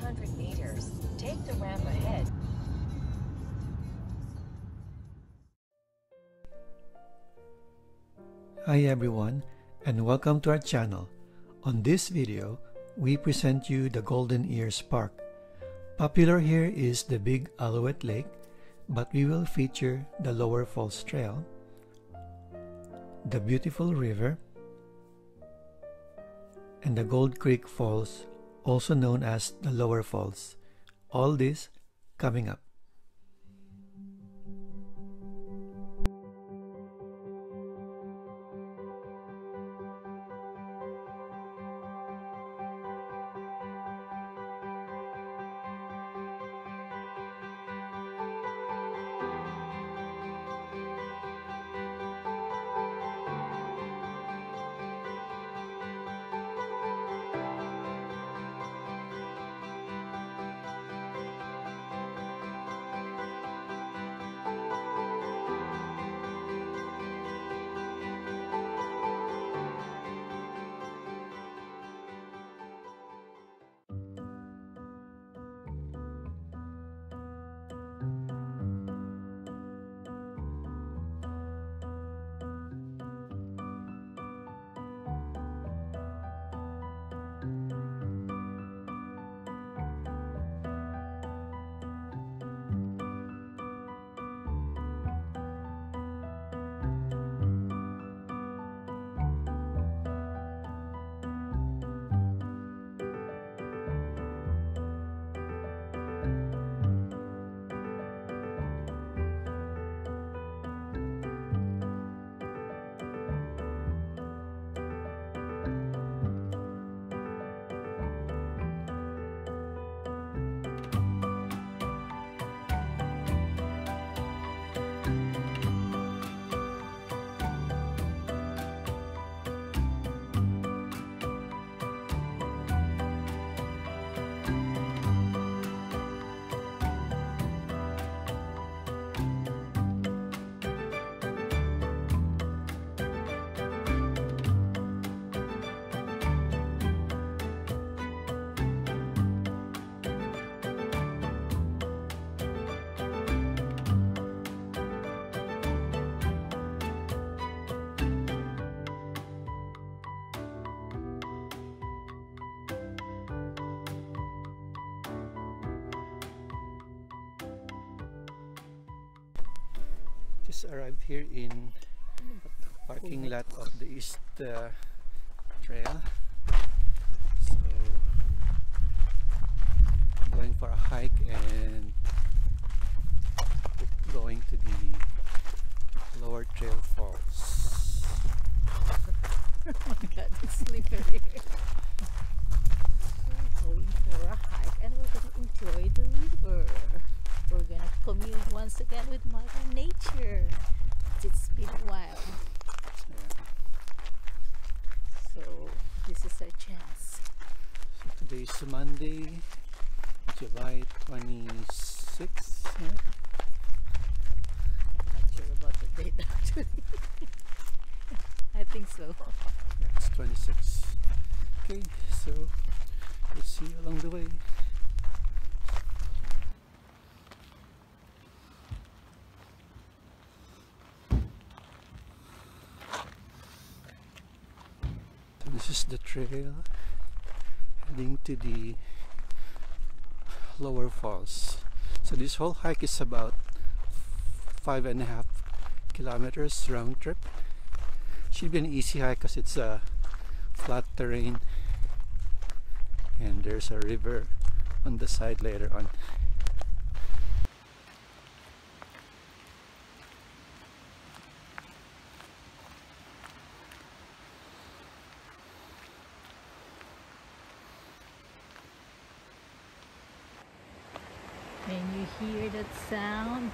200 meters, take the ramp ahead. Hi everyone, and welcome to our channel. On this video, we present you the Golden Ears Park. Popular here is the big Alouette Lake, but we will feature the Lower Falls Trail, the beautiful river, and the Gold Creek Falls, also known as the Lower Falls. All this coming up. Just arrived here in parking lot of the East Trail. So I'm going for a hike and going to the Lower Trail Falls. Oh my god, it's slippery. We're going for a hike and we're going to enjoy the river. We're going to commune once again with Mother Nature. It's been a while. Yeah. So this is our chance. So today's Monday, July 26th. Yeah? Not sure about the date actually. I think so. Yeah, it's 26. Okay, so we'll see you along the way. So this is the trail heading to the Lower Falls. So this whole hike is about 5.5 kilometers round trip. Should be an easy hike because it's a flat terrain and there's a river on the side later on. Can you hear that sound?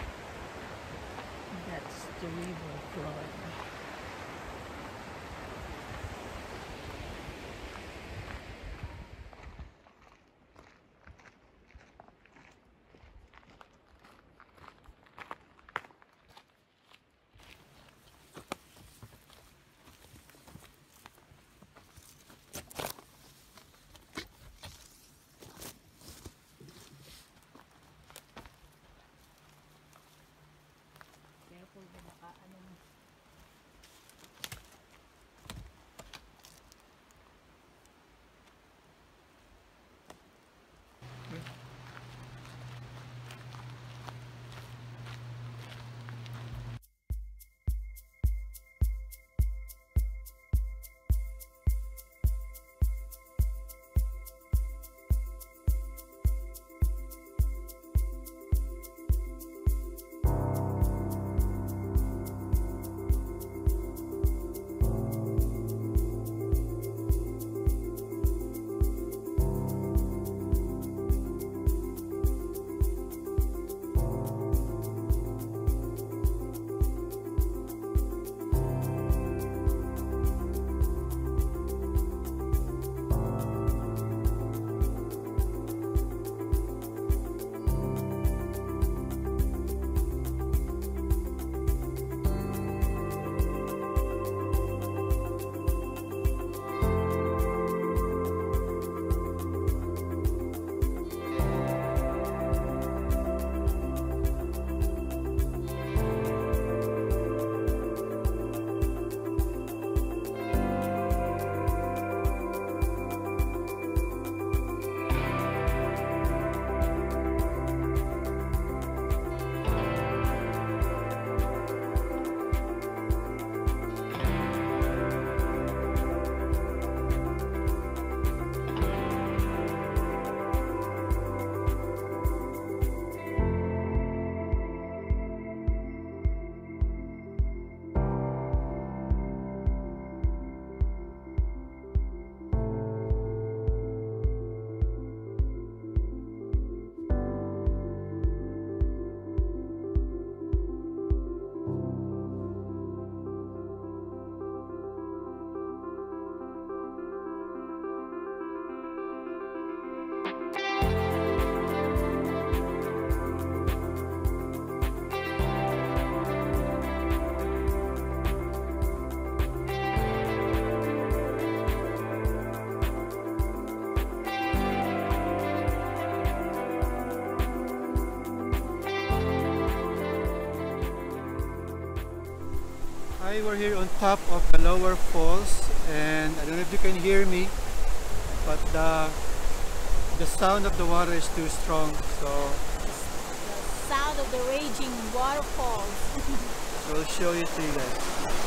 That's the river flowing. Hi, we're here on top of the lower falls, and I don't know if you can hear me, but the sound of the water is too strong, so The sound of the raging waterfalls. we'll show you to you guys.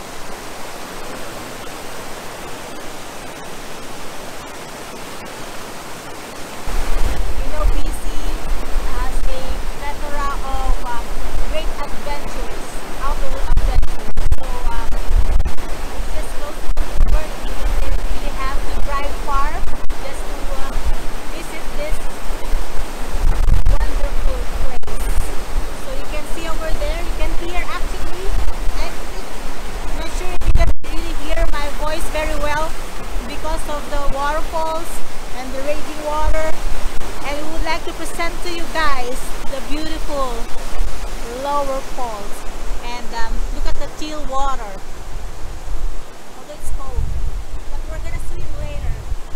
You know, BC has a plethora of great adventures, outdoor adventures. So it's just close to the river. You don't really have to drive far just to visit this wonderful place. So you can see over there, you can hear actually, I'm not sure if you can really hear my voice very well because of the waterfalls and the raging water. And we would like to present to you guys the beautiful lower falls. And look at the teal water. Although it's cold, but we're gonna swim later.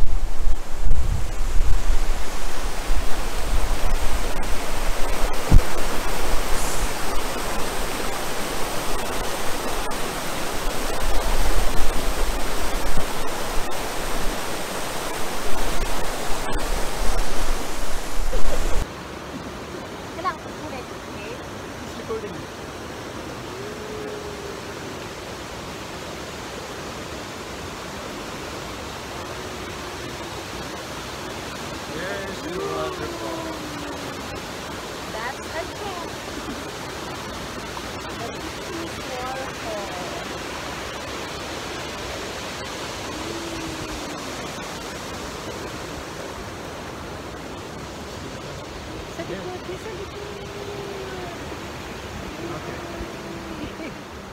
Kailangan ko ulit, okay? It's recording. Here's the waterfall. That's a cat. A big waterfall. Sa likod, sa likod. Okay.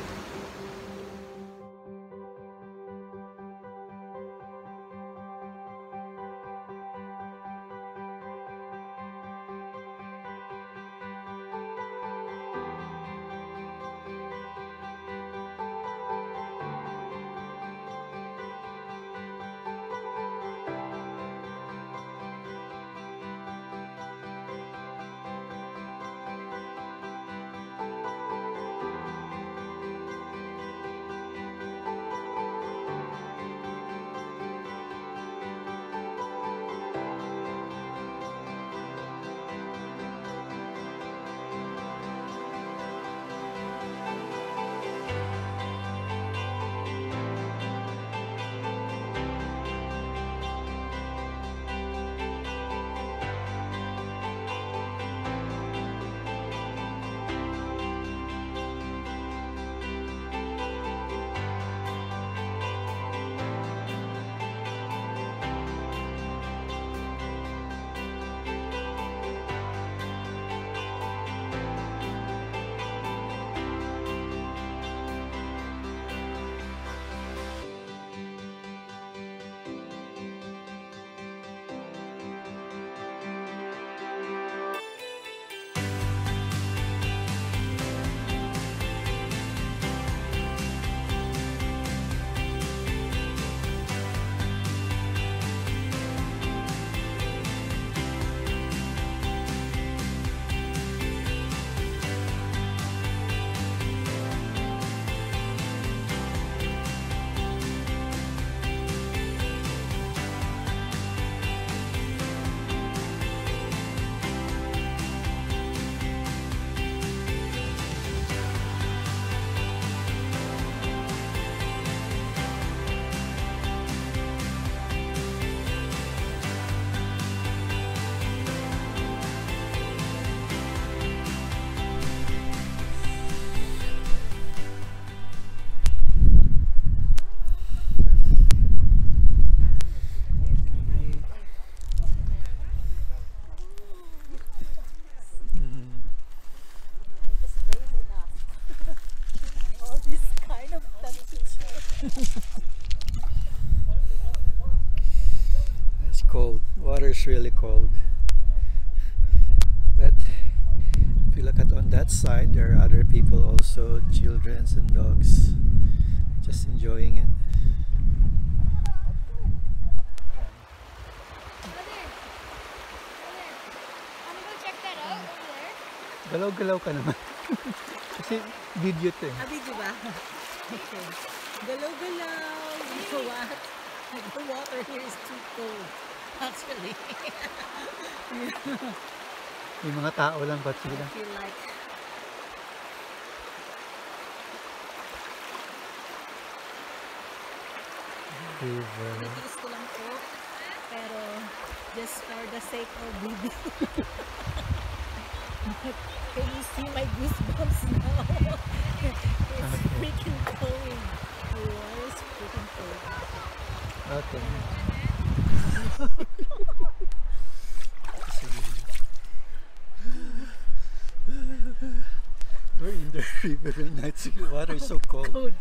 It's cold. Water is really cold. But if you look at on that side, there are other people also, children and dogs, just enjoying it. Galaw-galaw ka naman. Kasi video to eh. Video ba? Okay. Galaw, galaw. You know what? The water here is too cold. Actually. May mga tao lang ba sila? I feel like River. natiis ko lang po. Pero just for the sake of video. Can you see my goosebumps now? It's freaking cold. The water is freaking cold. Okay. We're in the river and nights. The water is so cold. Cold.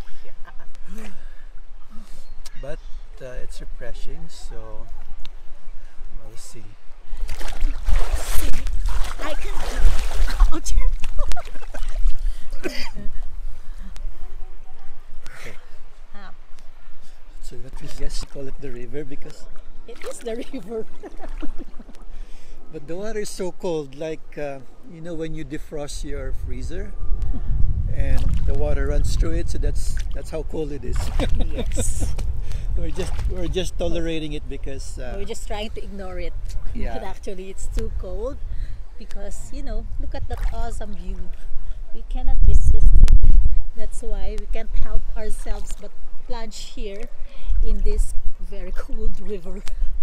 But it's refreshing, so we'll see. See, I can jump out here. Okay. Ah, So what we just call it the river because, it is the river. but the water is so cold, like you know when you defrost your freezer and the water runs through it, so that's how cold it is. Yes. we're just tolerating it because We're just trying to ignore it. Yeah. But actually it's too cold because, you know, look at that awesome view. We cannot resist it. That's why we can't help ourselves but plunge here in this very cold river.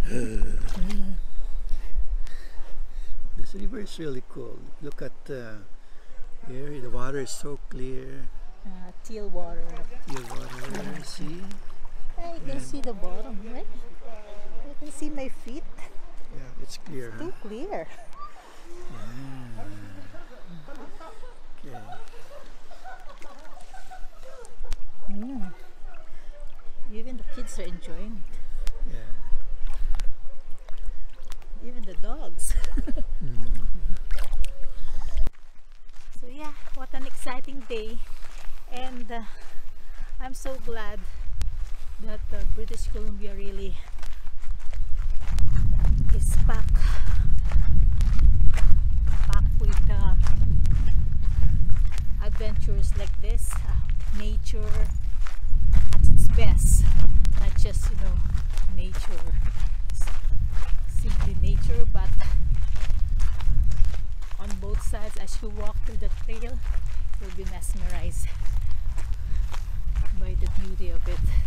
this river is really cool. Look at here, the water is so clear. Teal water. Your water, see? I can see the bottom, right? I can see my feet. Yeah, it's clear, huh? Too clear. Okay. Even the kids are enjoying it. Yeah. Even the dogs. So yeah, what an exciting day. And I'm so glad that British Columbia really is packed with adventures like this, nature at its best, not just, you know, nature, simply nature, but on both sides as you walk through the trail you'll be mesmerized by the beauty of it.